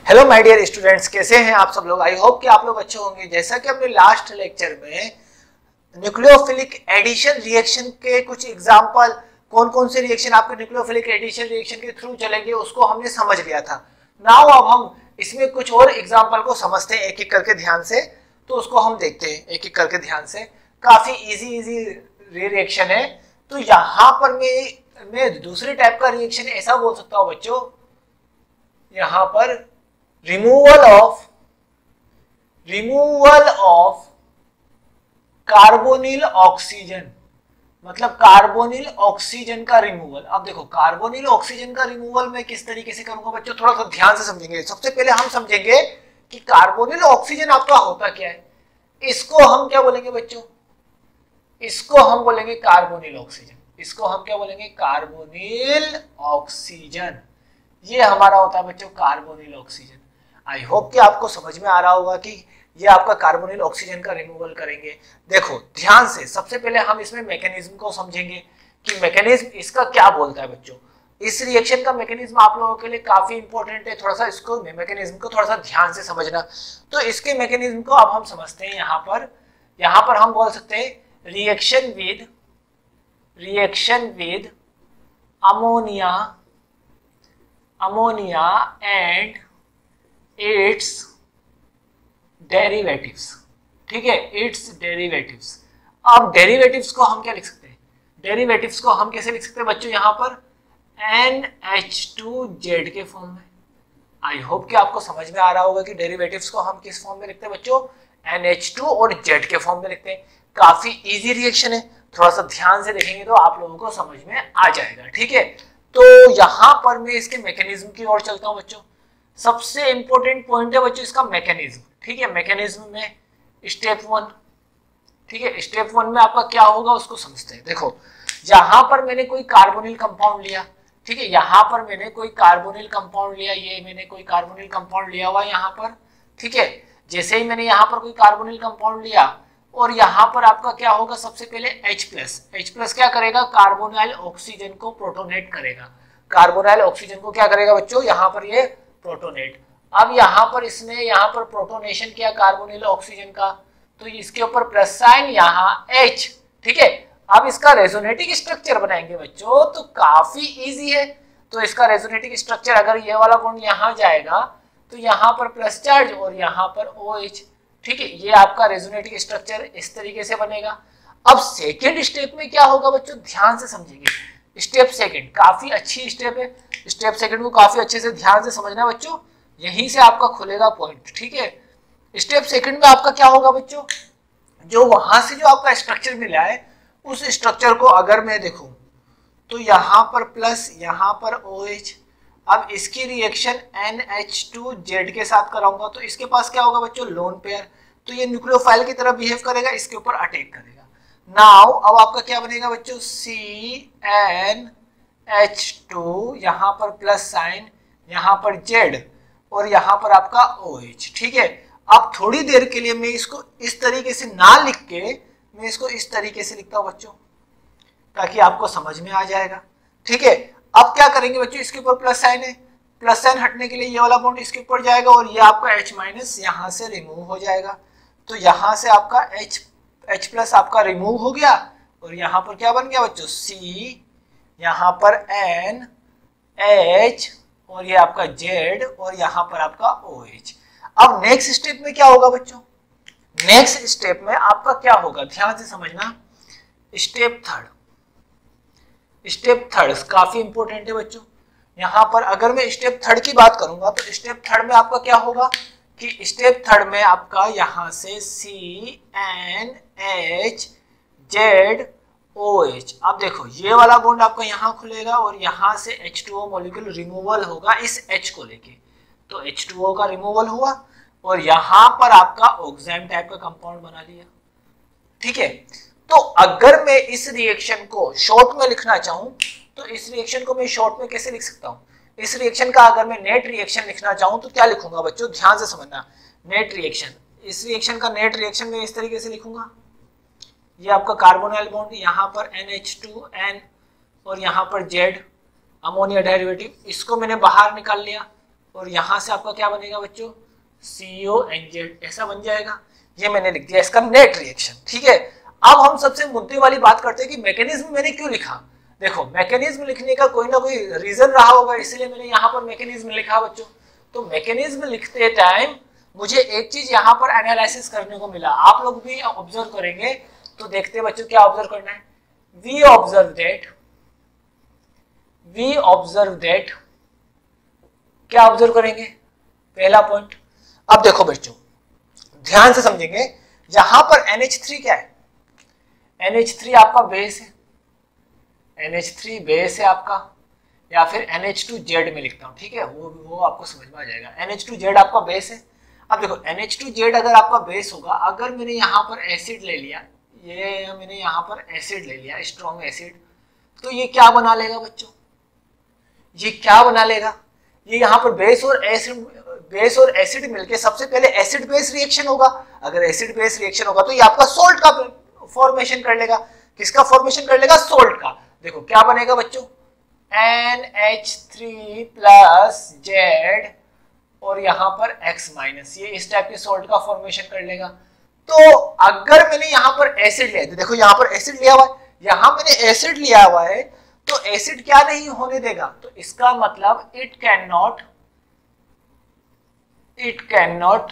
Hello my dear students, कैसे हैं आप सब लोग। आई होप कि आप लोग अच्छे होंगे। जैसा कि हमने लास्ट लेक्चर में न्यूक्लियोफिलिक एडिशन रिएक्शन के कुछ एग्जांपल, कौन कौन से रिएक्शन आपके न्यूक्लियोफिलिक एडिशन रिएक्शन के थ्रू चलेंगे उसको हमने समझ लिया था। नाउ अब हम इसमें कुछ और एग्जांपल को समझते हैं एक एक करके ध्यान से। तो उसको हम देखते हैं एक एक करके ध्यान से। काफी इजी रिएक्शन है। तो यहाँ पर मैं दूसरे टाइप का रिएक्शन ऐसा बोल सकता हूँ बच्चों, यहाँ पर रिमूवल ऑफ कार्बोनिल ऑक्सीजन, मतलब कार्बोनिल ऑक्सीजन का रिमूवल। अब देखो कार्बोनिल ऑक्सीजन का रिमूवल मैं किस तरीके से करूंगा बच्चों, थोड़ा सा ध्यान से समझेंगे। सबसे पहले हम समझेंगे कि कार्बोनिल ऑक्सीजन आपका होता क्या है। इसको हम क्या बोलेंगे बच्चों, इसको हम बोलेंगे कार्बोनिल ऑक्सीजन। इसको हम क्या बोलेंगे, कार्बोनिल ऑक्सीजन। ये हमारा होता है बच्चों कार्बोनिल ऑक्सीजन। आई होप कि आपको समझ में आ रहा होगा कि ये आपका कार्बोनिल ऑक्सीजन का रिमूवल करेंगे। देखो ध्यान से, सबसे पहले हम इसमें मैकेनिज्म को समझेंगे कि मैकेनिज्म इसका क्या बोलता है बच्चों। इस रिएक्शन का मैकेनिज्म आप लोगों के लिए काफी इंपॉर्टेंट है। थोड़ा सा इसको मैकेनिज्म को थोड़ा सा ध्यान से समझना। तो इसके मैकेनिज्म को अब हम समझते हैं। यहाँ पर हम बोल सकते हैं reaction with ammonia and its derivatives. ठीक है, इट्स डेरिवेटिव्स। अब डेरिवेटिव्स को हम क्या लिख सकते हैं, डेरिवेटिव्स को हम कैसे लिख सकते हैं बच्चों, यहाँ पर NH2Z के फॉर्म में। आई होप कि आपको समझ में आ रहा होगा कि डेरिवेटिव्स को हम किस फॉर्म में लिखते हैं बच्चों, NH2 और Z के फॉर्म में लिखते हैं। काफी इजी रिएक्शन है, थोड़ा सा ध्यान से देखेंगे तो आप लोगों को समझ में आ जाएगा। ठीक है, तो यहाँ पर मैं इसके मैकेनिज्म की ओर चलता हूँ बच्चों। सबसे इंपॉर्टेंट पॉइंट है बच्चों इसका मैकेनिज्म। ठीक है, मैकेनिज्म में स्टेप 1। ठीक है, स्टेप 1 में आपका क्या होगा उसको समझते हैं। देखो यहाँ पर मैंने कोई कार्बोनिल कंपाउंड लिया। ठीक है, यहाँ पर मैंने कोई कार्बोनिल कंपाउंड लिया, ये मैंने कोई कार्बोनिल कंपाउंड लिया हुआ यहाँ पर। ठीक है, जैसे ही मैंने यहाँ पर कोई कार्बोनिल कंपाउंड लिया और यहाँ पर आपका क्या होगा, सबसे पहले H+ क्या करेगा, कार्बोनाइल ऑक्सीजन को प्रोटोनेट करेगा। कार्बोनाइल ऑक्सीजन को क्या करेगा बच्चों, यहाँ पर ये प्रोटोनेट। अब यहाँ पर इसने यहाँ पर प्रोटोनेशन किया कार्बोनिल ऑक्सीजन का, तो इसके ऊपर प्लस साइन, यहाँ H। ठीक है, अब इसका रेजोनेटिक स्ट्रक्चर बनाएंगे बच्चों, तो काफी इजी है। तो इसका रेजोनेटिक स्ट्रक्चर, अगर ये वाला बॉन्ड यहाँ जाएगा तो यहाँ पर प्लस चार्ज और यहाँ पर OH। ठीक है, ये आपका रेजोनेटिक स्ट्रक्चर इस तरीके से बनेगा। अब सेकेंड स्टेप में क्या होगा बच्चों, ध्यान से समझेंगे। स्टेप सेकेंड काफी अच्छी स्टेप है। स्टेप सेकेंड को काफी अच्छे से ध्यान से समझना बच्चों, यहीं से आपका खुलेगा पॉइंट। ठीक है, स्टेप सेकेंड में आपका क्या होगा बच्चों, जो वहां से जो आपका स्ट्रक्चर मिला है उस स्ट्रक्चर को अगर मैं देखूं तो यहाँ पर प्लस, यहाँ पर OH। अब इसकी रिएक्शन NH2Z के साथ कराऊंगा तो इसके पास क्या होगा बच्चों, लोन पेयर। तो ये न्यूक्लियोफाइल की तरह बिहेव करेगा, इसके ऊपर अटैक करेगा। नाउ अब आपका क्या बनेगा बच्चों, CnH2, यहाँ पर प्लस साइन, यहाँ पर Z और यहाँ पर आपका OH। ठीक है, अब थोड़ी देर के लिए मैं इसको इस तरीके से ना लिख के मैं इसको इस तरीके से लिखता हूँ बच्चों, ताकि आपको समझ में आ जाएगा। ठीक है, अब क्या करेंगे बच्चों, इसके ऊपर प्लस साइन है, प्लस साइन हटने के लिए ये वाला बॉन्ड इसके ऊपर जाएगा और ये आपका H- यहाँ से रिमूव हो जाएगा। तो यहाँ से आपका H+ आपका रिमूव हो गया और यहाँ पर क्या बन गया बच्चों, C, यहाँ पर N, H और ये आपका Z और यहाँ पर आपका OH। अब नेक्स्ट स्टेप में क्या होगा बच्चों, नेक्स्ट स्टेप में आपका क्या होगा, ध्यान से समझना। स्टेप थर्ड काफी इंपॉर्टेंट है बच्चों। यहाँ पर अगर मैं स्टेप थर्ड की बात करूंगा तो स्टेप थर्ड में आपका क्या होगा कि स्टेप थर्ड में आपका यहाँ से CnHZOH। अब देखो ये वाला बॉन्ड आपका यहाँ खुलेगा और यहाँ से H2O मॉलिक्यूल रिमूवल होगा इस H को लेके। तो H2O का रिमूवल हुआ और यहाँ पर आपका ऑक्साइड टाइप का कंपाउंड बना लिया। ठीक है, तो अगर मैं इस रिएक्शन को शॉर्ट में लिखना चाहूं तो इस रिएक्शन को मैं शॉर्ट में कैसे लिख सकता हूं, इस रिएक्शन का अगर मैं नेट रिएक्शन लिखना चाहूं तो क्या लिखूंगा बच्चों, ध्यान से समझना। नेट रिएक्शन, इस रिएक्शन का नेट रिएक्शन में इस तरीके से लिखूंगा। ये आपका कार्बोनाइल बॉन्ड, यहाँ पर NH2N और यहाँ पर Z, अमोनिया डेरिवेटिव, इसको मैंने बाहर निकाल लिया। और यहां से आपका क्या बनेगा बच्चों, CONZ, ऐसा बन जाएगा। ये मैंने लिख दिया इसका नेट रिएक्शन। ठीक है, अब हम सबसे मुद्दे वाली बात करते हैं कि मैकेनिज्म मैंने क्यों लिखा। देखो मैकेनिज्म लिखने का कोई ना कोई रीजन रहा होगा, इसलिए मैंने यहाँ पर मैकेनिज्म लिखा बच्चों। तो मैकेनिज्म लिखते टाइम मुझे एक चीज यहाँ पर एनालिसिस करने को मिला, आप लोग भी ऑब्जर्व करेंगे तो देखते बच्चों क्या ऑब्जर्व करना है। वी ऑब्जर्व दैट क्या ऑब्जर्व करेंगे, पहला पॉइंट। अब देखो बच्चों ध्यान से समझेंगे, यहां पर NH3 क्या है, NH3 आपका बेस है, NH3 बेस है आपका, या फिर NH2Z में लिखता हूं। ठीक है, वो आपको समझ में आ जाएगा। NH2Z आपका बेस है। अब देखो NH2Z अगर आपका बेस होगा, अगर मैंने यहाँ पर एसिड ले लिया, ये मैंने यहाँ पर एसिड ले लिया, स्ट्रॉन्ग एसिड, तो ये क्या बना लेगा बच्चों, ये क्या बना लेगा, ये यहाँ पर बेस और एसिड मिलके सबसे पहले एसिड बेस रिएक्शन होगा। अगर एसिड बेस रिएक्शन होगा तो ये आपका सोल्ट का फॉर्मेशन कर लेगा। किसका फॉर्मेशन कर लेगा, सोल्ट का। देखो क्या बनेगा बच्चों, NH3 प्लस Z और यहाँ पर X माइनस, ये इस टाइप के सोल्ट का फॉर्मेशन कर लेगा। तो अगर मैंने यहाँ पर एसिड लिया, तो देखो यहाँ पर एसिड लिया हुआ है, यहाँ मैंने एसिड लिया हुआ है, तो एसिड क्या नहीं होने देगा, तो इसका मतलब it can not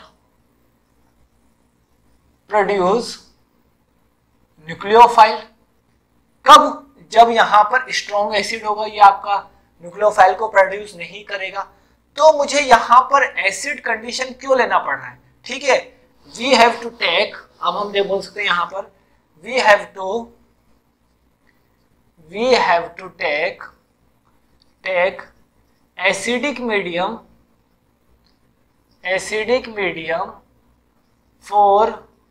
produce nucleophile. कब, जब यहां पर स्ट्रॉन्ग एसिड होगा, ये आपका न्यूक्लियोफाइल को प्रोड्यूस नहीं करेगा। तो मुझे यहां पर एसिड कंडीशन क्यों लेना पड़ रहा है। ठीक है, वी हैव टू टेक, अब हम ये बोल सकते हैं यहां पर we have to take acidic medium for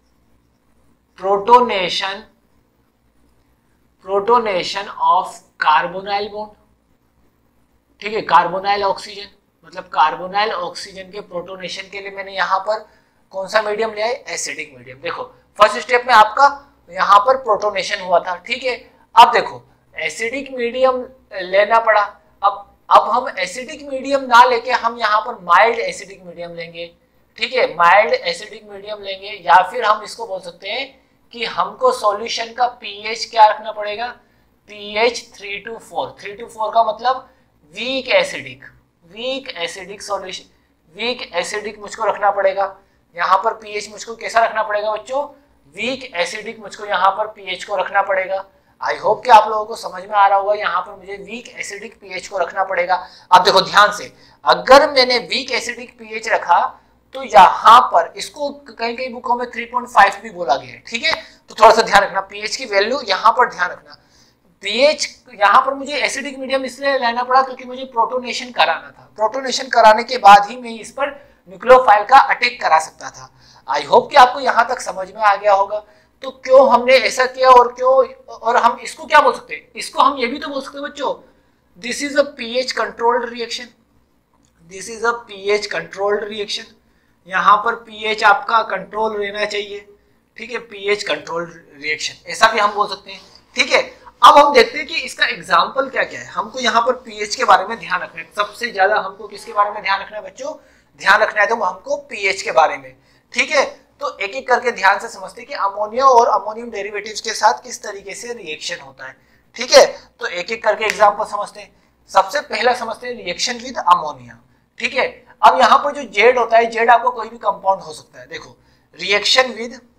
protonation of carbonyl bond. ठीक है, कार्बोनाइल ऑक्सीजन, मतलब कार्बोनाइल ऑक्सीजन के प्रोटोनेशन के लिए मैंने यहाँ पर कौन सा मीडियम लिया है, एसिडिक मीडियम। देखो फर्स्ट स्टेप में आपका यहाँ पर प्रोटोनेशन हुआ था। ठीक है, अब देखो एसिडिक मीडियम लेना पड़ा। अब हम एसिडिक मीडियम ना लेके हम यहाँ पर माइल्ड एसिडिक मीडियम लेंगे। ठीक है, माइल्ड एसिडिक मीडियम लेंगे, या फिर हम इसको बोल सकते हैं कि हमको सॉल्यूशन का पीएच क्या रखना पड़ेगा, पीएच 3 to 4। 3 to 4 का मतलब weak acidic solution, weak acidic मुझको रखना पड़ेगा। यहाँ पर पीएच मुझको कैसा रखना पड़ेगा बच्चों, वीक एसिडिक मुझको यहाँ पर पीएच को रखना पड़ेगा। आई होप कि आप लोगों को समझ में आ रहा होगा, यहाँ पर मुझे वीक एसिडिक पीएच को रखना पड़ेगा। अब देखो ध्यान से, अगर मैंने वीक एसिडिक पीएच रखा तो यहाँ पर इसको कई कई बुकों में 3.5 भी बोला गया है। ठीक है, तो थोड़ा सा ध्यान रखना, पीएच की वैल्यू यहाँ पर ध्यान रखना। पीएच यहाँ पर मुझे एसिडिक मीडियम इसलिए लेना पड़ा क्योंकि मुझे प्रोटोनेशन कराना था। प्रोटोनेशन कराने के बाद ही मैं इस पर न्यूक्लियोफाइल का अटैक करा सकता था। आई होप कि आपको यहाँ तक समझ में आ गया होगा। तो क्यों हमने ऐसा किया और क्यों, और हम इसको क्या बोल सकते हैं, इसको हम ये भी तो बोल सकते हैं बच्चों, this is a pH controlled reaction, this is a pH controlled reaction. यहाँ पर पीएच आपका कंट्रोल रहना चाहिए। ठीक है, पीएच कंट्रोल्ड रिएक्शन ऐसा भी हम बोल सकते हैं। ठीक है, अब हम देखते हैं कि इसका एग्जाम्पल क्या क्या है। हमको यहाँ पर पीएच के बारे में ध्यान रखना है, सबसे ज्यादा हमको किसके बारे में ध्यान रखना है बच्चों, ध्यान रखना है तो हमको पीएच के बारे में। ठीक है, तो एक एक करके ध्यान से समझते हैं कि अमोनिया और अमोनियम डेरिवेटिव्स के साथ किस तरीके से रिएक्शन होता है। ठीक है, तो एक एक करके एग्जांपल समझते हैं। सबसे पहला समझते हैं रिएक्शन विद अमोनिया। ठीक है, अब यहाँ पर जो जेड होता है, जेड आपको कोई भी कंपाउंड हो सकता है। देखो रिएक्शन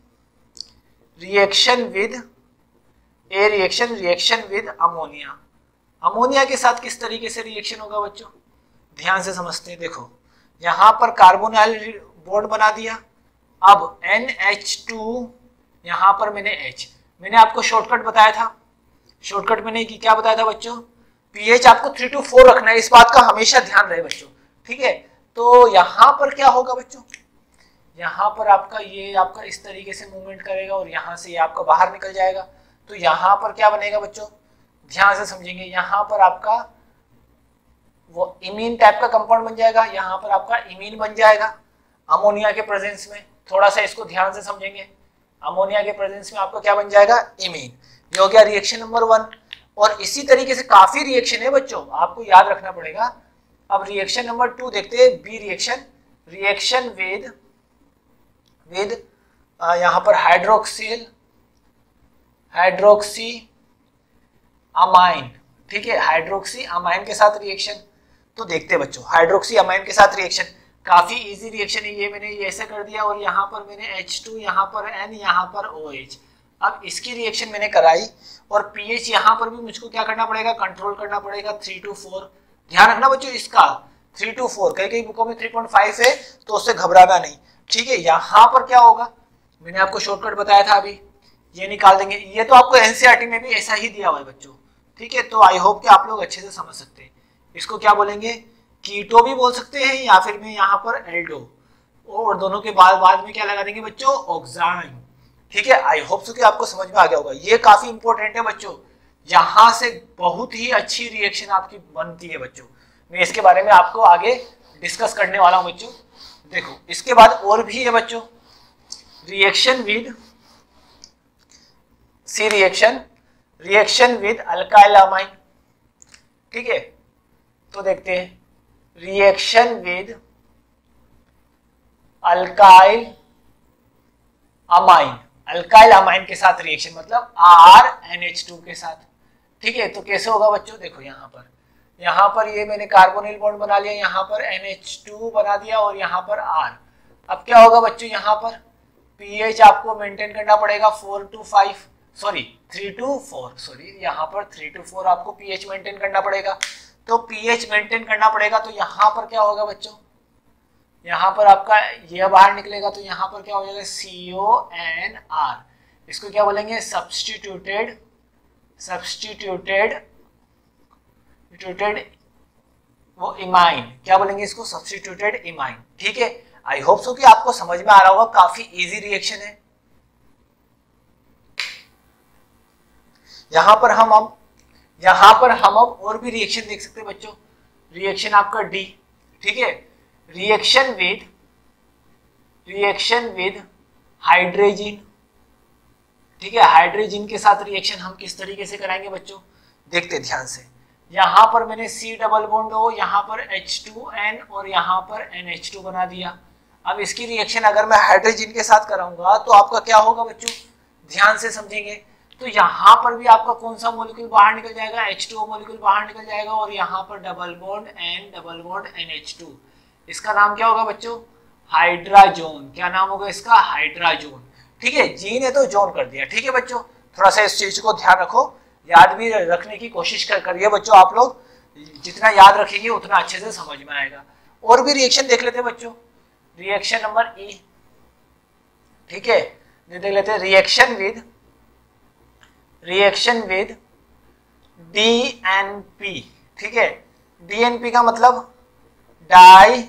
विद अमोनिया, अमोनिया के साथ किस तरीके से रिएक्शन होगा बच्चों, ध्यान से समझते हैं। देखो यहाँ पर कार्बोनाइल बॉन्ड बना दिया, अब NH2, यहाँ पर मैंने आपको शॉर्टकट बताया था। शॉर्टकट मैंने क्या बताया था बच्चों, पीएच आपको 3 to 4 रखना है, इस बात का हमेशा ध्यान रहे बच्चों। ठीक है, तो यहाँ पर क्या होगा बच्चों, यहाँ पर आपका ये आपका इस तरीके से मूवमेंट करेगा और यहाँ से ये आपका बाहर निकल जाएगा। तो यहाँ पर क्या बनेगा बच्चों, ध्यान से समझेंगे, यहाँ पर आपका वो इमीन टाइप का कंपाउंड बन जाएगा, यहाँ पर आपका इमीन बन जाएगा अमोनिया के प्रेजेंस में। थोड़ा सा इसको ध्यान से समझेंगे, अमोनिया के प्रेजेंस में आपका क्या बन जाएगा, इमीन। ये हो गया रिएक्शन नंबर 1। और इसी तरीके से काफी रिएक्शन है बच्चों, आपको याद रखना पड़ेगा अब रिएक्शन नंबर 2 देखते हैं, बी रिएक्शन, रिएक्शन विद यहाँ पर हाइड्रोक्सी अमाइन, ठीक है, हाइड्रोक्सी अमाइन के साथ रिएक्शन। तो देखते हैं बच्चों, हाइड्रोक्सी अमाइन के साथ रिएक्शन काफी इजी रिएक्शन है। ये मैंने ऐसे कर दिया और यहाँ पर मैंने H2, यहाँ पर N, यहाँ पर OH। अब इसकी रिएक्शन मैंने कराई और pH यहाँ पर भी मुझको क्या करना पड़ेगा, कंट्रोल करना पड़ेगा 3 to 4। ध्यान रखना बच्चों इसका 3 to 4, कई बुकों में 3.5 है तो उससे घबराना नहीं, ठीक है। यहाँ पर क्या होगा, मैंने आपको शॉर्टकट बताया था अभी, ये निकाल देंगे। ये तो आपको एनसीईआरटी में भी ऐसा ही दिया हुआ है बच्चों, ठीक है। तो आई होप कि आप लोग अच्छे से समझ सकते हैं। इसको क्या बोलेंगे, कीटो भी बोल सकते हैं या फिर मैं यहाँ पर एल्डो, और दोनों के बाद में क्या लगा देंगे बच्चों, ऑक्साइन, ठीक है। आई होप सो कि आपको समझ में आ गया होगा। ये काफी इंपॉर्टेंट है बच्चों, यहाँ से बहुत ही अच्छी रिएक्शन आपकी बनती है बच्चों। मैं इसके बारे में आपको आगे डिस्कस करने वाला हूँ बच्चों। देखो इसके बाद और भी है बच्चों, reaction with C reaction with alkyl amine, ठीक है। तो देखते हैं, रिएक्शन विद अल्काइल अमाइन के साथ रिएक्शन, मतलब RNH2 के साथ, ठीक है। तो कैसे होगा बच्चों, देखो यहाँ पर ये मैंने कार्बोनिल बॉन्ड बना लिया, यहाँ पर NH2 बना दिया और यहाँ पर R। अब क्या होगा बच्चों, यहाँ पर pH आपको मेंटेन करना पड़ेगा 3 to 4, यहाँ पर 3 to 4 आपको pH मेंटेन करना पड़ेगा। तो pH मेंटेन करना पड़ेगा, तो यहाँ पर क्या होगा बच्चों, यहाँ पर आपका यह बाहर निकलेगा, तो यहाँ पर क्या हो जाएगा, CONR। इसको क्या बोलेंगे, सब्स्टिट्यूटेड वो इमाइन, क्या बोलेंगे इसको, सब्स्टिट्यूटेड इमाइन, ठीक है। आई होप सो कि आपको समझ में आ रहा होगा, काफी इजी रिएक्शन है। यहाँ पर हम अब और भी रिएक्शन देख सकते हैं बच्चों। रिएक्शन आपका डी, ठीक है, रिएक्शन विद हाइड्रोजन, ठीक है। हाइड्रोजन के साथ रिएक्शन हम किस तरीके से कराएंगे बच्चों, देखते ध्यान से। यहाँ पर मैंने C डबल बॉन्ड हो, यहाँ पर H2N और यहाँ पर NH2 बना दिया। अब इसकी रिएक्शन अगर मैं हाइड्रोजन के साथ कराऊंगा तो आपका क्या होगा बच्चों, ध्यान से समझेंगे। तो यहाँ पर भी आपका कौन सा मॉलिक्यूल बाहर निकल जाएगा, H2O मॉलिक्यूल बाहर निकल जाएगा और यहाँ पर डबल बॉन्ड NH2। इसका नाम क्या होगा बच्चों, हाइड्राजोन। क्या नाम होगा इसका, हाइड्राजोन, ठीक है। जी ने तो जोन कर दिया, ठीक है बच्चों। थोड़ा सा इस चीज को ध्यान रखो, याद भी रखने की कोशिश करिए बच्चों। आप लोग जितना याद रखेंगे उतना अच्छे से समझ में आएगा। और भी रिएक्शन देख लेते हैं बच्चों। रिएक्शन नंबर E, ठीक है, देख लेते हैं, रिएक्शन विद DNP, ठीक है। DNP का मतलब डाई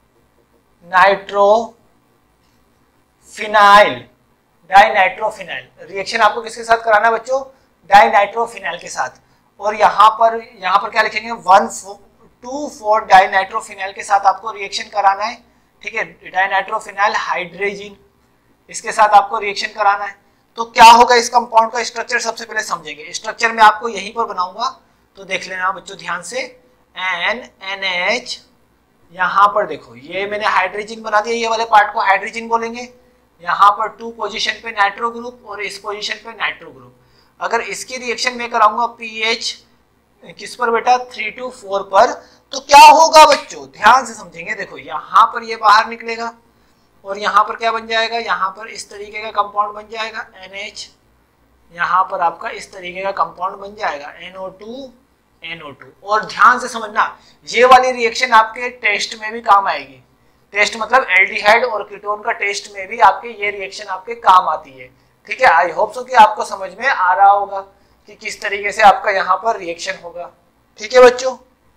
नाइट्रोफिनाइल। रिएक्शन आपको किसके साथ कराना है बच्चों, डाई नाइट्रोफिनाइल के साथ। और यहाँ पर क्या लिखेंगे, 1,2,4 डाई नाइट्रोफिनाइल के साथ आपको रिएक्शन कराना है, ठीक है। डाई नाइट्रोफिनाइल हाइड्रोजन, इसके साथ आपको रिएक्शन कराना है। तो क्या होगा, इस कंपाउंड का स्ट्रक्चर सबसे पहले समझेंगे। स्ट्रक्चर में आपको यहीं पर बनाऊंगा, तो देख लेना बच्चों ध्यान से। NH, यहाँ पर देखो ये मैंने हाइड्रोजन बना दिया, ये वाले पार्ट को हाइड्रोजन बोलेंगे। यहाँ पर 2 पोजीशन पे नाइट्रो ग्रुप और इस पोजीशन पे नाइट्रो ग्रुप। अगर इसकी रिएक्शन में कराऊंगा pH किस पर बेटा, 3 to 4 पर, तो क्या होगा बच्चों, ध्यान से समझेंगे। देखो यहाँ पर ये बाहर निकलेगा और यहाँ पर क्या बन जाएगा, यहाँ पर इस तरीके का कंपाउंड बन जाएगा NH। यहाँ पर आपका इस तरीके का कंपाउंड बन जाएगा NO2। और ध्यान से समझना, ये वाली रिएक्शन आपके टेस्ट में भी काम आएगी। टेस्ट मतलब एल्डिहाइड और कीटोन का टेस्ट में भी आपके ये रिएक्शन आपके काम आती है, ठीक है। आई होप सो कि आपको समझ में आ रहा होगा कि किस तरीके से आपका यहाँ पर रिएक्शन होगा, ठीक है बच्चों।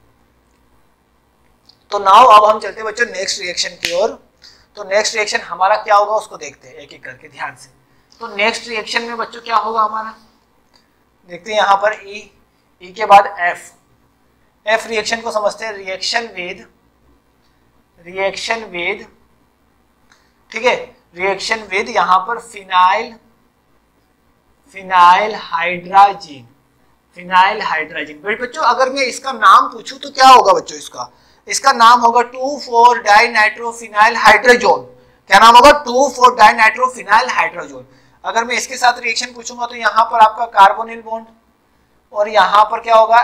तो नाउ अब हम चलते हैं बच्चों नेक्स्ट रिएक्शन की ओर। तो नेक्स्ट रिएक्शन हमारा क्या होगा उसको देखते हैं एक एक करके ध्यान से। तो नेक्स्ट रिएक्शन में बच्चों क्या होगा हमारा, देखते हैं। यहाँ पर E के बाद F रिएक्शन को समझते हैं। रिएक्शन विद, ठीक है, रिएक्शन विद यहाँ पर फिनाइल हाइड्रोजन। बच्चों अगर मैं इसका नाम पूछूं तो क्या होगा बच्चों, इसका नाम होगा 2,4-डाइनाइट्रोफिनाइल हाइड्रोजोन। क्या नाम होगा? Two four dinitrophenyl hydrazone. अगर मैं इसके साथ रिएक्शन पूछूंगा तो यहाँ पर आपका कार्बोनिल बॉन्ड और यहाँ पर क्या होगा?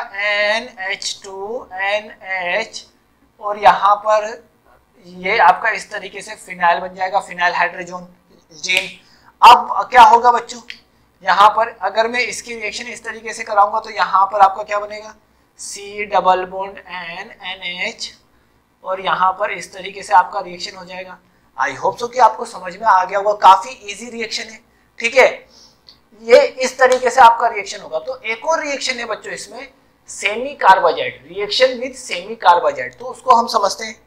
NH2NH और यहाँ पर ये आपका इस तरीके से फिनाइल बन जाएगा, फिनाइल हाइड्रोजन जीन। अब क्या होगा बच्चों? यहाँ पर अगर मैं इसकी रिएक्शन इस तरीके से कराऊंगा तो यहाँ पर आपका क्या बनेगा? C डबल बॉन्ड NH और यहाँ पर इस तरीके से आपका रिएक्शन हो जाएगा। आई होप सो कि आपको समझ में आ गया होगा, काफी इजी रिएक्शन है, ठीक है। ये इस तरीके से आपका रिएक्शन होगा। तो एक और रिएक्शन है बच्चों इसमें, semicarbazide, reaction with semicarbazide. तो उसको हम समझते हैं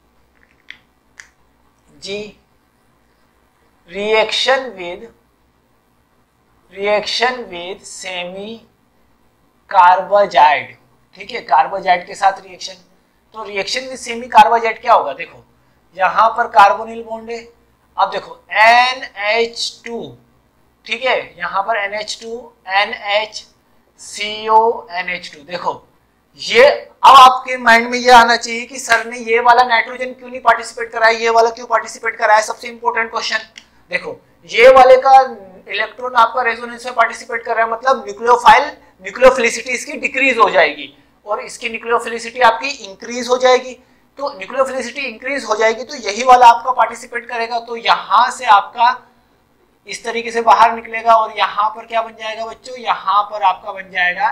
जी, रिएक्शन विद सेमी कार्बाजाइड, ठीक है, कार्बाजाइड के साथ रिएक्शन। तो रिएक्शन विद सेमी कार्बाजाइड क्या होगा? देखो यहां पर कार्बोनिल बॉन्ड है, अब देखो NH2, ठीक है, यहां पर NH2 NHCO NH2। देखो ये अब आपके माइंड में ये आना चाहिए कि सर ने ये वाला नाइट्रोजन क्यों नहीं पार्टिसिपेट कराया, ये वाला क्यों पार्टिसिपेट कराया? सबसे इंपॉर्टेंट क्वेश्चन। देखो ये वाले का इलेक्ट्रॉन आपका रेजोनेंस में पार्टिसिपेट कर रहा है, मतलब न्यूक्लियोफिलिसिटी इसकी डिक्रीज हो जाएगी और इसकी न्यूक्लियोफिलिसिटी आपकी इंक्रीज हो जाएगी। तो न्यूक्लियोफिलिसिटी इंक्रीज हो जाएगी तो यही वाला आपका पार्टिसिपेट करेगा। तो यहां से आपका इस तरीके से बाहर निकलेगा और यहाँ पर क्या बन जाएगा बच्चों? यहाँ पर आपका बन जाएगा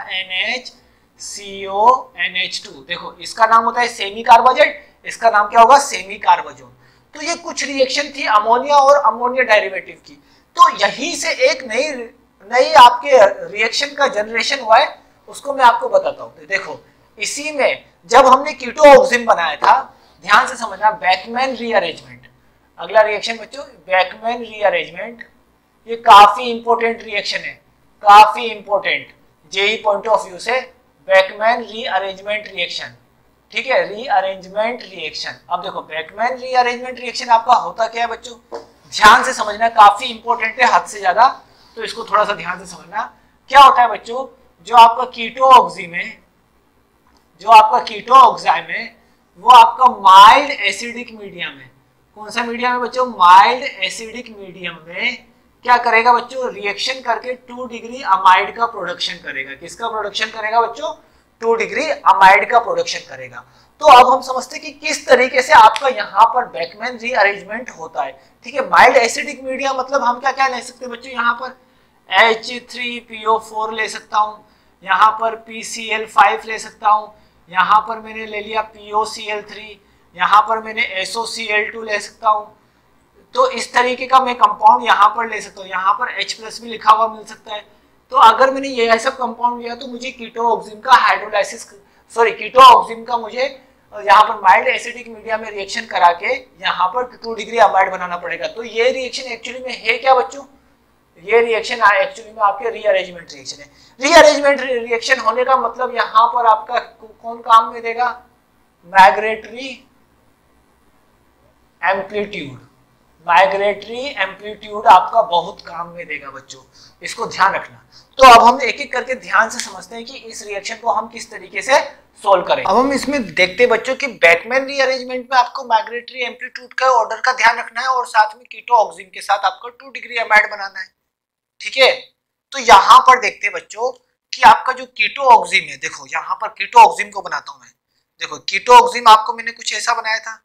NHCO NH2। देखो इसका नाम होता है सेमी कार्बाजाइड, इसका नाम क्या होगा? Semicarbazone. तो ये कुछ रिएक्शन थी अमोनिया और अमोनिया डेरिवेटिव की। तो यहीं से एक नई आपके रिएक्शन का जनरेशन हुआ है, उसको मैं आपको बताता हूँ। देखो इसी में जब हमने कीटोऑक्सिम बनाया था, ध्यान से समझना, बैकमैन रीअरेंजमेंट, अगला रिएक्शन बच्चों बैकमैन रीअरेंजमेंट। ये काफी इंपॉर्टेंट रिएक्शन है, काफी important JEE point of view से, बैकमैन रीअरेंजमेंट रिएक्शन, ठीक है, रीअरेंजमेंट रिएक्शन। अब देखो बैकमैन रीअरेंजमेंट रिएक्शन आपका होता क्या है बच्चों? ध्यान से समझना, काफी इंपॉर्टेंट है हद से ज्यादा, तो इसको थोड़ा सा ध्यान से समझना। क्या होता है बच्चों? जो आपका कीटोऑक्सिम है, जो आपका कीटोऑक्साइम है, वो आपका माइल्ड एसिडिक मीडियम है। कौन सा मीडियम है बच्चों? माइल्ड एसिडिक मीडियम में क्या करेगा बच्चों? रिएक्शन करके 2 डिग्री अमाइड का प्रोडक्शन करेगा। किसका प्रोडक्शन करेगा बच्चों? 2 डिग्री अमाइड का प्रोडक्शन करेगा। तो अब हम समझते हैं कि किस तरीके से आपका यहाँ पर बैकमैन रीअरेंजमेंट होता है, ठीक है। माइल्ड एसिडिक मीडियम मतलब हम क्या क्या ले सकते हैं बच्चों? यहाँ पर H3PO4 ले सकता हूँ, यहाँ पर PCl5 ले सकता हूँ, यहाँ पर मैंने ले लिया POCl3, यहाँ पर मैंने SOCl2 ले सकता हूँ। तो इस तरीके का मैं कंपाउंड यहाँ पर ले सकता हूँ, यहाँ पर H+ भी लिखा हुआ मिल सकता है। तो अगर मैंने ये सब कंपाउंड लिया तो मुझे कीटोऑक्सिम का हाइड्रोलाइसिस, कीटोऑक्सिम का मुझे यहाँ पर माइल्ड एसिडिक मीडियम में रिएक्शन करा के यहाँ पर 2 डिग्री अमाइड बनाना पड़ेगा। तो ये रिएक्शन एक्चुअली में है क्या बच्चों? ये रिएक्शन एक्चुअली में आपके रीअरेंजमेंट रिएक्शन है। रीअरेंजमेंट रिएक्शन होने का मतलब यहाँ पर आपका कौन काम में देगा? माइग्रेटरी एम्पलीट्यूड, माइग्रेटरी एम्पलीट्यूड आपका बहुत काम में देगा बच्चों, इसको ध्यान रखना। तो अब हम एक एक करके ध्यान से समझते हैं कि इस रिएक्शन को हम किस तरीके से सोल्व करें। अब हम इसमें देखते हैं बच्चों कि बैकमैन रीअरेंजमेंट में आपको माइग्रेटरी एम्पलीट्यूड का ऑर्डर का ध्यान रखना है और साथ में कीटोऑक्सिम के साथ आपको 2 डिग्री अमाइड बनाना है, ठीक है। तो यहाँ पर देखते हैं बच्चों कि आपका जो कीटोऑक्सिम है, देखो यहाँ पर कीटोऑक्सिम को बनाता हूं मैं। देखो कीटोऑक्सिम आपको मैंने कुछ ऐसा बनाया था,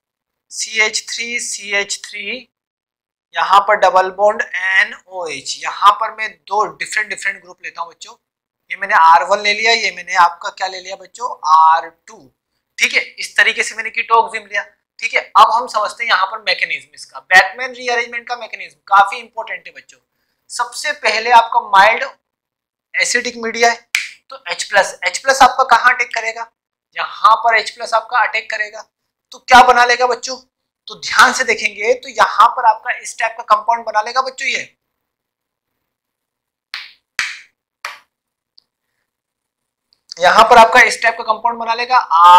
CH3 यहाँ पर डबल बॉन्ड NOH, यहाँ पर मैं 2 डिफरेंट ग्रुप लेता हूँ बच्चों। ये मैंने R1 ले लिया, ये मैंने आपका क्या ले लिया बच्चों? R2, ठीक है। इस तरीके से मैंने कीटोऑक्सिम लिया, ठीक है। अब हम समझते हैं यहाँ पर मैकेनिज्म इसका, बैकमैन रीअरेंजमेंट का मैकेनिज्म काफी इंपॉर्टेंट है बच्चों। सबसे पहले आपका माइल्ड एसिडिक मीडिया है तो H+ आपका कहाँ अटैक करेगा? यहाँ पर H+ आपका अटैक करेगा तो क्या बना लेगा बच्चों? तो ध्यान से देखेंगे तो यहाँ पर आपका इस टाइप का कंपाउंड बना लेगा बच्चों। ये यहाँ पर आपका इस टाइप का कंपाउंड बना लेगा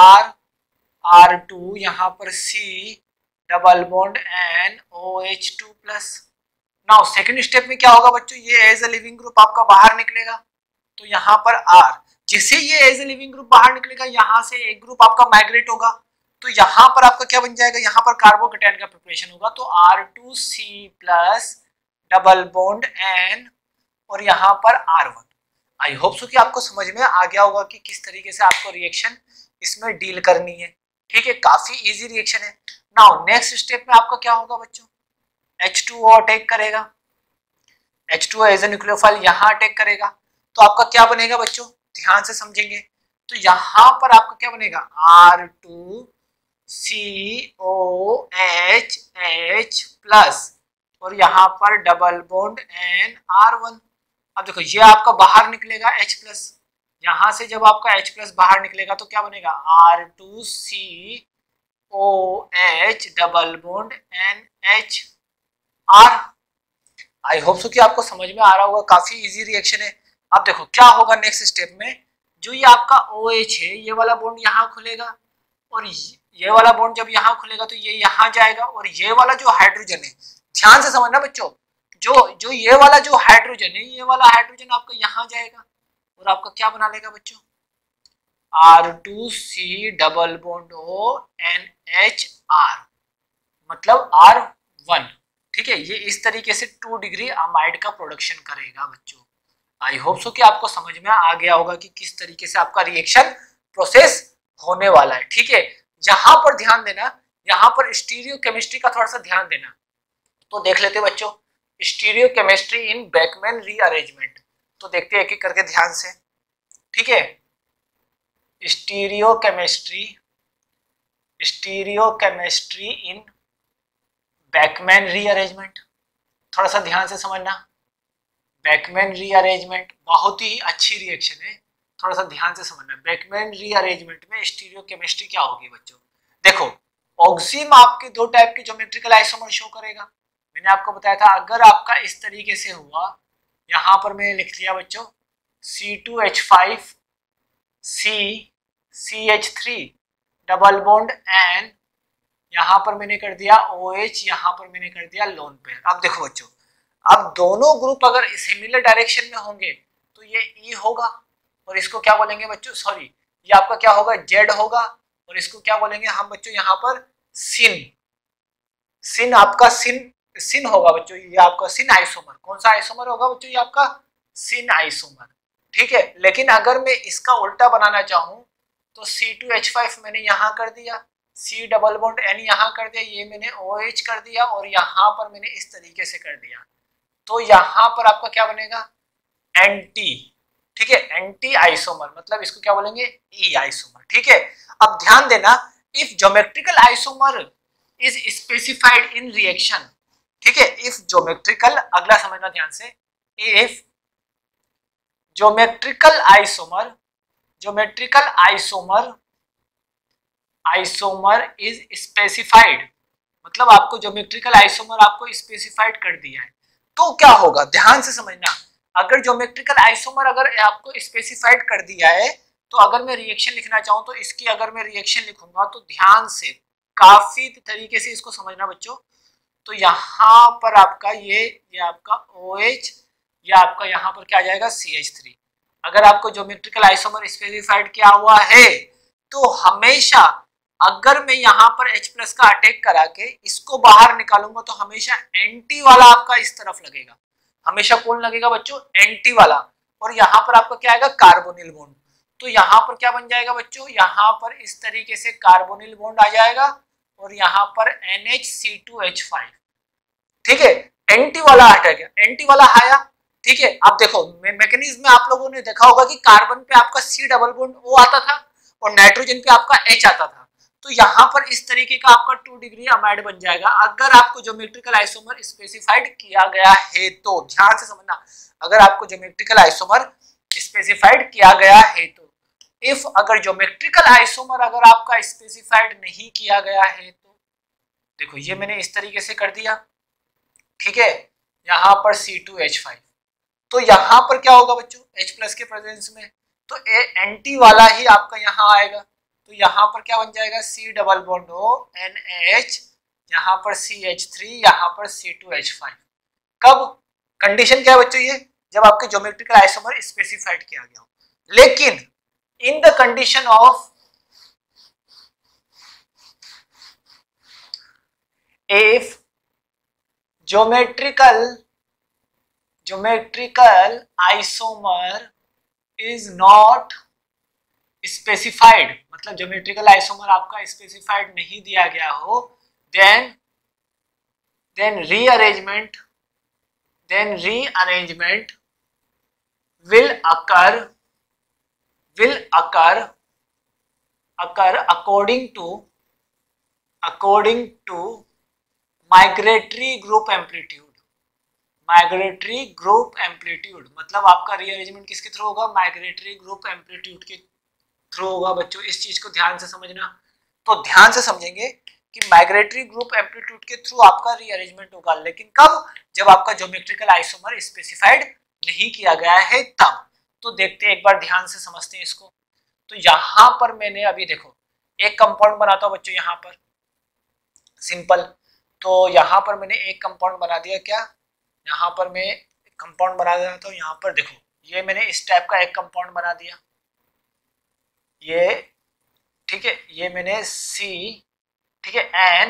R2, यहाँ पर C double bond NOH2+। Now second step में क्या होगा बच्चों? ये एज अ लिविंग ग्रुप आपका बाहर निकलेगा तो यहाँ पर R, जैसे ये एज अ लिविंग ग्रुप बाहर निकलेगा यहाँ से एक ग्रुप आपका माइग्रेट होगा तो यहाँ पर आपका क्या बन जाएगा, यहाँ पर कार्बोकेटायन का प्रिपरेशन होगा, तो R2C plus double bond N और यहाँ पर R1। आई होप सो कि आपको समझ में आ गया होगा कि किस तरीके से आपको रिएक्शन इसमें डील करनी है। ठीक है, काफी इजी रिएक्शन है। नाउ नेक्स्ट स्टेप में आपका क्या होगा बच्चों, H2O अटैक करेगा, H2O एज ए न्यूक्लियोफाइल यहाँ अटैक करेगा, तो आपका क्या बनेगा बच्चों, ध्यान से समझेंगे। तो यहाँ पर आपका क्या बनेगा, R2COH प्लस और यहाँ पर डबल बॉन्ड NR1। अब देखो ये आपका बाहर निकलेगा H प्लस, यहाँ से जब आपका H प्लस बाहर निकलेगा तो क्या बनेगा, R2COH double bond NHR। I hope so कि आपको समझ में आ रहा होगा, काफी इजी रिएक्शन है। अब देखो क्या होगा नेक्स्ट स्टेप में, जो ये आपका OH है ये वाला बॉन्ड यहाँ खुलेगा और ये वाला बॉन्ड जब यहाँ खुलेगा तो ये यहाँ जाएगा, और ये वाला जो हाइड्रोजन है, ध्यान से समझना बच्चों, जो ये वाला जो हाइड्रोजन है, ये वाला हाइड्रोजन आपका यहाँ जाएगा और आपका क्या बना लेगा बच्चों, R2C double bond O NHR मतलब R1। ठीक है, ये इस तरीके से 2 डिग्री अमाइड का प्रोडक्शन करेगा बच्चों। आई होप सो कि आपको समझ में आ गया होगा कि किस तरीके से आपका रिएक्शन प्रोसेस होने वाला है। ठीक है, यहाँ पर ध्यान देना, यहाँ पर स्टीरियो केमिस्ट्री का थोड़ा सा ध्यान देना। तो देख लेते बच्चों stereochemistry in Beckmann rearrangement, तो देखते हैं एक एक करके ध्यान से। ठीक है, stereochemistry in Beckmann rearrangement, थोड़ा सा ध्यान से समझना। बैकमैन रीअरेंजमेंट बहुत ही अच्छी रिएक्शन है, थोड़ा सा ध्यान से समझना। बैकमैन रीअरेंजमेंट में स्टीरियो केमिस्ट्री क्या होगी बच्चों, देखो ऑक्सीम आपके 2 टाइप के ज्योमेट्रिकल आइसोमर शो करेगा। मैंने आपको बताया था अगर आपका इस तरीके से हुआ, यहाँ पर मैंने लिख लिया बच्चों C2H5 CH3 double bond N, यहाँ पर मैंने कर दिया OH, यहाँ पर मैंने कर दिया लोन पेयर। अब देखो बच्चों, अब दोनों ग्रुप अगर सिमिलर डायरेक्शन में होंगे तो ये E होगा और इसको क्या बोलेंगे बच्चों, सॉरी ये आपका क्या होगा Z होगा और इसको क्या बोलेंगे हम बच्चों यहाँ पर सिन आपका सिन होगा बच्चों, ये आपका सिन आइसोमर। कौन सा आइसोमर होगा बच्चों, ये आपका सिन आइसोमर। ठीक है, लेकिन अगर मैं इसका उल्टा बनाना चाहूं तो C2H5 मैंने यहाँ कर दिया, C डबल बॉन्ड N यहाँ कर दिया, ये मैंने OH कर दिया और यहाँ पर मैंने इस तरीके से कर दिया, तो यहाँ पर आपका क्या बनेगा एंटी। ठीक है, एंटी आइसोमर मतलब इसको क्या बोलेंगे E आइसोमर। ठीक है, अब ध्यान देना, if geometrical isomer is specified in reaction. ठीक है, इफ ज्योमेट्रिकल, अगला समझना ध्यान से, if geometrical isomer is specified, मतलब आपको ज्योमेट्रिकल आइसोमर आपको स्पेसिफाइड कर दिया है, तो क्या होगा ध्यान से समझना। अगर ज्योमेट्रिकल आइसोमर अगर आपको स्पेसिफाइड कर दिया है, तो अगर मैं रिएक्शन लिखना चाहूं तो इसकी अगर मैं रिएक्शन लिखूंगा तो ध्यान से काफी तरीके से इसको समझना बच्चों। तो यहाँ पर आपका ये आपका OH, या आपका यहाँ पर क्या आ जाएगा CH3। अगर आपको ज्योमेट्रिकल आइसोमर स्पेसिफाइड किया हुआ है तो हमेशा अगर मैं यहाँ पर H प्लस का अटैक करा के इसको बाहर निकालूंगा तो हमेशा एंटी वाला आपका इस तरफ लगेगा। हमेशा कौन लगेगा बच्चों, एंटी वाला। और यहाँ पर आपका क्या आएगा, कार्बोनिल बॉन्ड। तो यहाँ पर क्या बन जाएगा बच्चों, यहाँ पर इस तरीके से कार्बोनिल बॉन्ड आ जाएगा और यहाँ पर NH2H5। ठीक है, एंटी वाला हट गया, एंटी वाला आया। ठीक है, अब देखो मैकेनिज्म में आप लोगों ने देखा होगा कि कार्बन पे आपका C डबल बॉन्ड O आता था और नाइट्रोजन पे आपका H आता था। तो यहाँ पर इस तरीके का आपका 2 डिग्री अमाइड बन जाएगा अगर आपको ज्योमेट्रिकल आइसोमर स्पेसिफाइड किया गया है तो। ध्यान से समझना, अगर आपको ज्योमेट्रिकल आइसोमर स्पेसिफाइड किया गया है तो। इफ अगर ज्योमेट्रिकल आइसोमर अगर आपका स्पेसिफाइड नहीं किया गया है तो देखो ये मैंने इस तरीके से कर दिया। ठीक है, यहाँ पर C2H5, तो यहाँ पर क्या होगा बच्चों, H प्लस के प्रेजेंस में तो एंटी वाला ही आपका यहाँ आएगा। तो यहाँ पर क्या बन जाएगा, C double bond O NH, यहाँ पर CH3, यहाँ पर C2H5। कब, कंडीशन क्या है बच्चों, ये जब आपके ज्योमेट्रिकल आइसोमर स्पेसिफाइड किया गया हो। लेकिन in the condition of if geometrical isomer is not specified, मतलब ज्योमेट्रिकल आइसोमर आपका स्पेसिफाइड नहीं दिया गया हो, then rearrangement will occur according to migratory group amplitude. मतलब आपका रीअरेंजमेंट किसके थ्रू होगा? माइग्रेटरी ग्रुप एम्पलीट्यूड के थ्रू होगा बच्चों। इस चीज को ध्यान से समझना। तो ध्यान से समझेंगे कि माइग्रेटरी ग्रुप एम्पलीट्यूड के थ्रू आपका रीअरेंजमेंट होगा, लेकिन कब? जब आपका ज्योमेट्रिकल आइसोमर स्पेसिफाइड नहीं किया गया है तब। तो देखते हैं, एक बार ध्यान से समझते हैं इसको। तो यहां पर मैंने अभी देखो एक कंपाउंड बनाता हूं बच्चों, यहां पर सिंपल। तो यहां पर मैंने एक कंपाउंड बना दिया। क्या? यहां पर मैं कंपाउंड बना देता हूं। यहां पर देखो, ये मैंने इस टाइप का एक कंपाउंड बना दिया, ये ठीक है। ये मैंने सी, ठीक है, एन,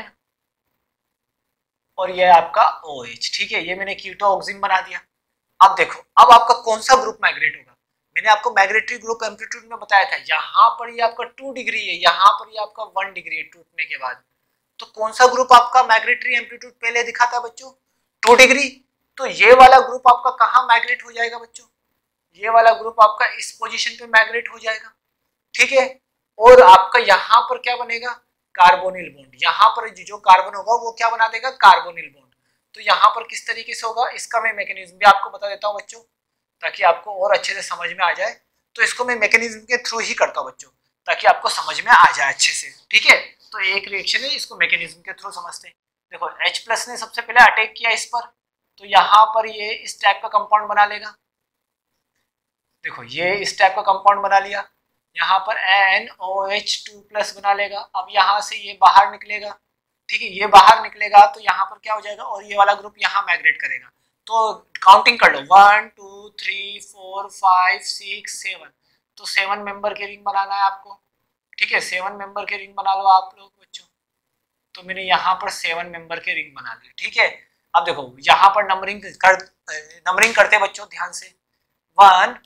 और ये आपका OH, ठीक है। ये मैंने कीटो ऑक्सिन बना दिया। अब देखो, अब आपका कौन सा ग्रुप माइग्रेट होगा? मैंने आपको माइग्रेटरी ग्रुप एम्पलीट्यूड में बताया था, यहाँ पर ये आपका 2 डिग्री है, यहाँ पर ये आपका 1 डिग्री है टूटने के बाद। तो कौन सा ग्रुप आपका माइग्रेटरी एम्पलीट्यूड पहले दिखाता है बच्चों? 2 डिग्री। तो ये वाला ग्रुप आपका कहाँ माइग्रेट हो जाएगा बच्चों? ये वाला ग्रुप आपका इस पोजीशन पे माइग्रेट हो जाएगा, ठीक है। और आपका यहाँ पर क्या बनेगा? Carbonyl bond. यहाँ पर जो कार्बन होगा वो क्या बना देगा? Carbonyl bond. तो यहाँ पर किस तरीके से होगा, इसका मैं मैकेनिज्म भी आपको बता देता हूँ बच्चों, ताकि आपको और अच्छे से समझ में आ जाए। तो इसको मैं मैकेनिज्म के थ्रू ही करता हूँ बच्चों, ताकि आपको समझ में आ जाए अच्छे से, ठीक है। तो एक रिएक्शन है, इसको मैकेनिज्म के थ्रू समझते हैं। देखो, H+ ने सबसे पहले अटैक किया इस पर, तो यहाँ पर ये इस टाइप का कंपाउंड बना लेगा। देखो, ये इस टाइप का कंपाउंड बना लिया। यहाँ पर NOH2+ बना लेगा। अब यहाँ से ये बाहर निकलेगा, ठीक है। ये बाहर निकलेगा तो यहाँ पर क्या हो जाएगा? और ये वाला ग्रुप यहाँ माइग्रेट करेगा। तो काउंटिंग कर लो, 1 2 3 4 5 6 7। तो 7 मेंबर के रिंग बनाना है आपको, ठीक है। 7 मेंबर के रिंग बना लो आप लोग बच्चों। तो मैंने यहाँ पर 7 मेंबर के रिंग बना ली, ठीक है। अब देखो, यहाँ पर नंबरिंग करते बच्चों ध्यान से। 1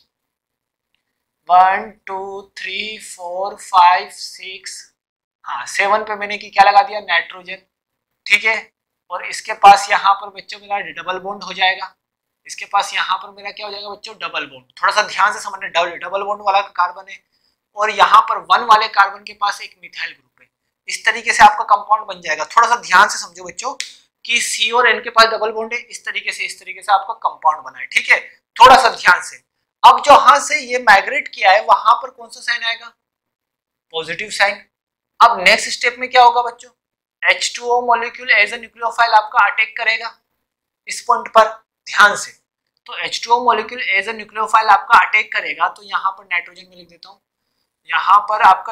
1 2 3 4 5 6, हाँ 7 पे मैंने क्या लगा दिया? नाइट्रोजन, ठीक है। और इसके पास यहाँ पर बच्चों मेरा डबल बॉन्ड हो जाएगा। इसके पास यहाँ पर मेरा क्या हो जाएगा बच्चों? Double bond. थोड़ा सा ध्यान से समझना, डबल बॉन्ड वाला कार्बन है, और यहाँ पर 1 वाले कार्बन के पास एक मिथाइल ग्रुप है। इस तरीके से आपका कंपाउंड बन जाएगा। थोड़ा सा ध्यान से समझो बच्चों कि C और N के पास डबल बॉन्ड है, इस तरीके से आपका कंपाउंड बना है, ठीक है। थोड़ा सा ध्यान से। अब जहां से ये माइग्रेट किया है वहां पर कौन सा साइन आएगा? Positive sign. अब नेक्स्ट स्टेप में क्या होगा बच्चों? H2O molecule as a nucleophile आपका अटैक करेगा इस पॉइंट पर, ध्यान से। तो H2O molecule as a nucleophile आपका अटैक करेगा। तो यहाँ पर नाइट्रोजन में लिख देता हूँ, यहाँ पर आपका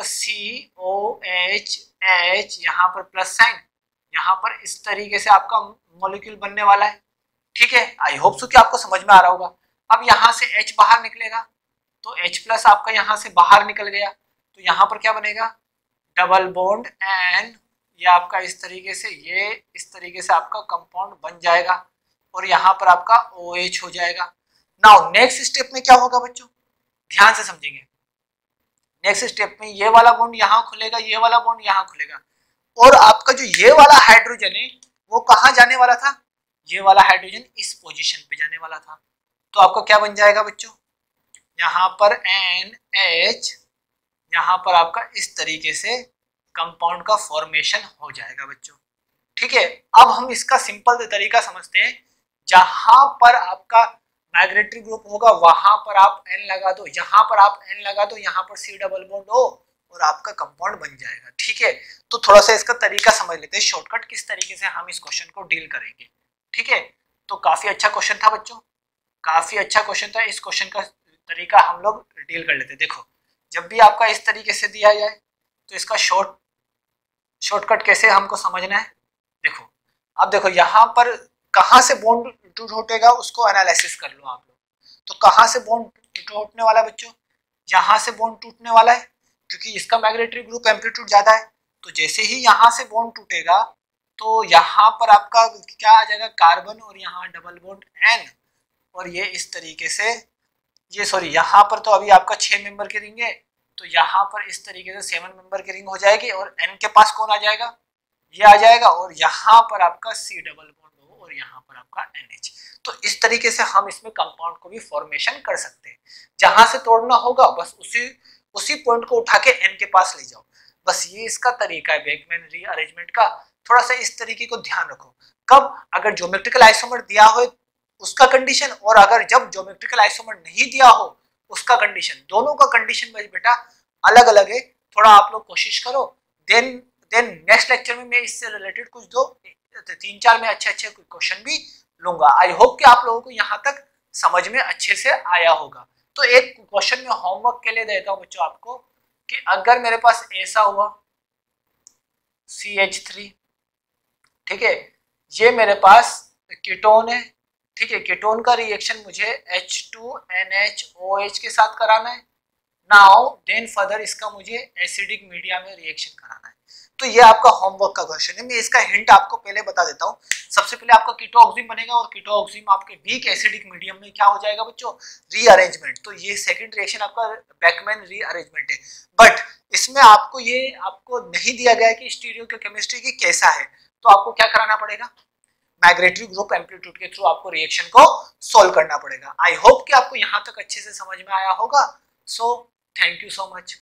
COH, यहाँ पर प्लस साइन, यहाँ पर इस तरीके से आपका मॉलिक्यूल बनने वाला है, ठीक है। आई होप सो कि आपको समझ में आ रहा होगा। अब यहाँ से H बाहर निकलेगा, तो H+ आपका यहाँ से बाहर निकल गया। तो यहाँ पर क्या बनेगा? डबल बॉन्ड N, ये आपका इस तरीके से, ये इस तरीके से आपका कंपाउंड बन जाएगा, और यहाँ पर आपका OH हो जाएगा। नाउ नेक्स्ट स्टेप में क्या होगा बच्चों? ध्यान से समझेंगे। नेक्स्ट स्टेप में ये वाला बॉन्ड यहाँ खुलेगा, ये वाला बॉन्ड यहाँ खुलेगा, और आपका जो ये वाला हाइड्रोजन है वो कहाँ जाने वाला था? ये वाला हाइड्रोजन इस पोजीशन पे जाने वाला था। तो आपका क्या बन जाएगा बच्चों? यहाँ पर NH, यहाँ पर आपका इस तरीके से कंपाउंड का फॉर्मेशन हो जाएगा बच्चों, ठीक है। अब हम इसका सिंपल तरीका समझते हैं। जहां पर आपका माइग्रेटरी ग्रुप होगा वहां पर आप N लगा दो, यहाँ पर आप N लगा दो, यहाँ पर C डबल बॉन्ड हो, और आपका कंपाउंड बन जाएगा, ठीक है। तो थोड़ा सा इसका तरीका समझ लेते हैं, शॉर्टकट किस तरीके से हम इस क्वेश्चन को डील करेंगे, ठीक है। तो काफी अच्छा क्वेश्चन था बच्चों, काफी अच्छा क्वेश्चन था। इस क्वेश्चन का तरीका हम लोग डील कर लेते हैं। देखो, जब भी आपका इस तरीके से दिया जाए तो इसका शॉर्टकट कैसे हमको समझना है। देखो, अब देखो यहाँ पर कहाँ से बॉन्ड टूटेगा उसको एनालिसिस कर लो आप लोग। तो कहाँ से बॉन्ड टूटने वाला है बच्चों? यहाँ से बॉन्ड टूटने वाला है, क्योंकि इसका मैग्नेटरी ग्रुप एम्पलीट्यूड ज्यादा है। तो जैसे ही यहाँ से बॉन्ड टूटेगा तो यहाँ पर आपका क्या आ जाएगा, कार्बन और यहाँ डबल बॉन्ड N, और ये इस तरीके से ये सॉरी यहाँ पर तो अभी आपका 6 मेंबर की रिंग है, तो यहाँ पर इस तरीके से 7 मेंबर की रिंग हो जाएगी और N के पास कौन आ जाएगा, ये आ जाएगा, और यहाँ पर आपका C डबल बॉन्ड हो और यहाँ पर आपका NH। तो इस तरीके से हम इसमें कंपाउंड को भी फॉर्मेशन कर सकते हैं। जहां से तोड़ना होगा बस उसी पॉइंट को उठा के N के पास ले जाओ, बस ये इसका तरीका है बेकमैन रीअरेंजमेंट का। थोड़ा सा इस तरीके को ध्यान रखो, कब अगर ज्योमेट्रिकल आइसोमर दिया हो उसका कंडीशन, और अगर जब ज्योमेट्रिकल आइसोमर नहीं दिया हो उसका कंडीशन, दोनों का कंडीशन बेटा अलग अलग है। थोड़ा आप लोग कोशिश करो, देन नेक्स्ट लेक्चर में मैं इससे रिलेटेड कुछ 3-4 में अच्छे क्वेश्चन भी लूंगा। आई होप कि आप लोगों को यहाँ तक समझ में अच्छे से आया होगा। तो एक क्वेश्चन में होमवर्क के लिए देता हूँ बच्चों आपको, कि अगर मेरे पास ऐसा हुआ CH3, ठीक है, ये मेरे पास कीटोन है, ठीक है, कीटोन का रिएक्शन मुझे H2NH OH के साथ कराना है। नाउ देन फर्दर इसका मुझे एसिडिक मीडिया में रिएक्शन कराना है। तो ये आपका होमवर्क का क्वेश्चन है। मैं इसका हिंट आपको पहले बता देता हूँ। सबसे पहले आपका कीटोऑक्सिम बनेगा और कीटोऑक्सिम आपके वीक एसिडिक मीडियम में क्या हो जाएगा बच्चों, रीअरेंजमेंट। तो ये सेकंड रिएक्शन आपका बेकमैन रीअरेंजमेंट है। बट इसमें आपको नहीं दिया गया है कि स्टीरियोकेमिस्ट्री की कैसा है, तो आपको क्या कराना पड़ेगा, माइग्रेटरी ग्रुप एम्पलीट्यूड के थ्रू आपको रिएक्शन को सॉल्व करना पड़ेगा। आई होप कि आपको यहाँ तक अच्छे से समझ में आया होगा। So thank you so much.